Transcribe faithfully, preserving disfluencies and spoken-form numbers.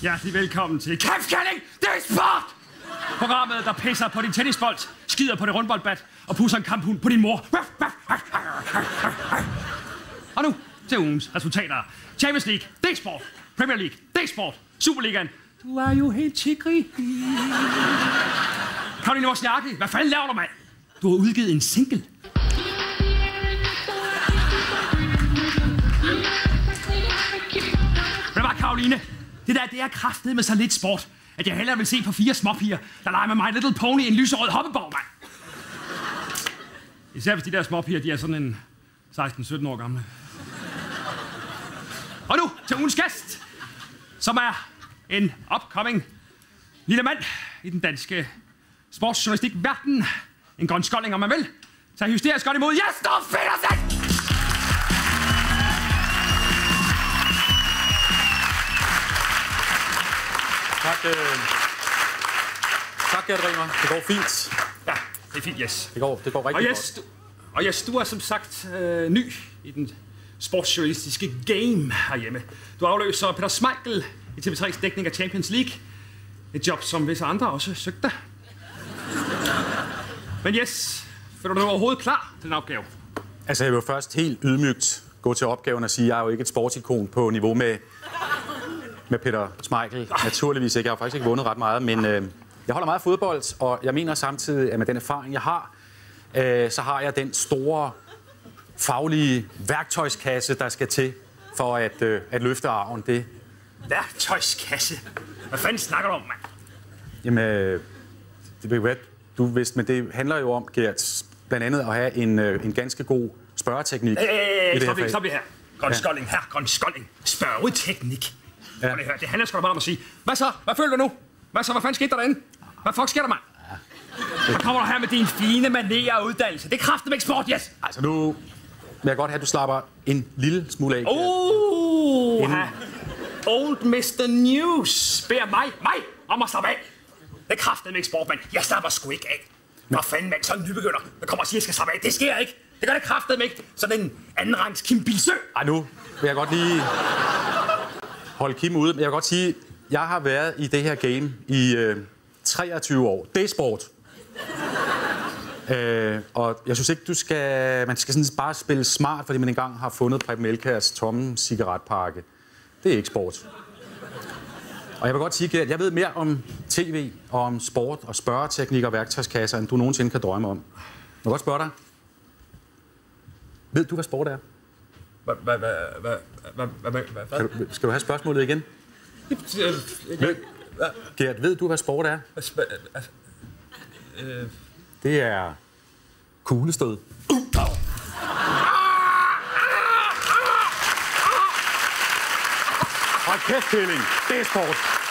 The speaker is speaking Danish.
Hjertelig velkommen til Kæft Kælling, det er sport! Programmet, der pisser på din tennisbold, skider på det rundboldbat og pusser en kamphund på din mor. Og nu til ugens resultater. Champions League, det er sport. Premier League, det er sport. Superligaen, du er jo helt tigrig. Karoline Wozniacki, hvad fanden laver du, mand? Du har udgivet en single. Men hvad, Karoline? Det der, det er kraftet med så lidt sport, at jeg hellere vil se på fire småpiger, der leger med My Little Pony i en lyserød hoppeborg, mand. Især hvis de der småpiger, de er sådan en seksten sytten år gamle. Og nu til ugens gæst, som er en upcoming lille mand i den danske sportsjournalistik-verden. En grøn skolding, om man vil. Tag hysterisk godt imod Jesper Petersen! Tak, øh... tak, Gert Riemer. Det går fint. Ja, det er fint, yes. Det går, det går rigtig og yes, godt. Du, og yes, du er som sagt øh, ny i den sportsjournalistiske game herhjemme. Du afløser Peter Schmeichel i T V tre's dækning af Champions League. Et job, som visse andre også søgte. Men yes, føler du dig overhovedet klar til den opgave? Altså, jeg vil først helt ydmygt gå til opgaven og sige, at jeg er jo ikke et sportsikon på niveau med, med Peter Schmeichel. Naturligvis ikke. Jeg har faktisk ikke vundet ret meget, men øh, jeg holder meget fodbold, og jeg mener samtidig, at med den erfaring, jeg har, øh, så har jeg den store faglige værktøjskasse, der skal til for at, øh, at løfte arven. Det. Værktøjskasse? Hvad fanden snakker du om, mand? Jamen, øh, det ved jeg, du vidste, men det handler jo om, Gert, blandt andet at have en, øh, en ganske god spørgeteknik. Hey, hey, hey, stop, her stop det her. Grøn ja. skolding her, grøn skolding. Spørgeteknik. Ja. Det, her. Det handler sgu da bare om at sige, hvad så? Hvad føler du nu? Hvad så? Hvad fanden skete der derinde? Hvad fuck sker der, mand? Ja. Hvad kommer du her med din fine manér og uddannelse? Det er kraftedeme ikke sport, yes! Altså nu vil jeg godt have, at du slapper en lille smule af. Oh, en... Old mister News beder mig, mig om at slappe af. Det er kraftedeme ikke sport, mand. Jeg slapper sgu ikke af. Hvad fanden, mand? Sådan en nybegynder, der kommer og siger, at jeg skal slappe af. Det sker ikke. Det gør det kraftedeme ikke. Sådan en andenrangs Kim Bilsø. Ej, nu vil jeg godt lige holde Kim ude. Men jeg vil godt sige, at jeg har været i det her game i øh, treogtyve år. Det er sport. øh, og jeg synes ikke, du skal... Man skal sådan bare spille smart, fordi man engang har fundet Preben Elkjærs tomme cigaretpakke. Det er ikke sport. Og jeg vil godt sige, at jeg ved mere om tv og om sport og spørgeteknik og værktøjskasser, end du nogensinde kan drømme om. Jeg vil godt spørge dig. Ved du, hvad sport er? Hvad, hvad, hvad, hvad, hvad, hvad, hvad, hvad? Skal du, skal du have spørgsmålet igen? Ved, Gert, ved du, hvad sport er? Det er kuglestød. Og kæft, Kælling, det er sport.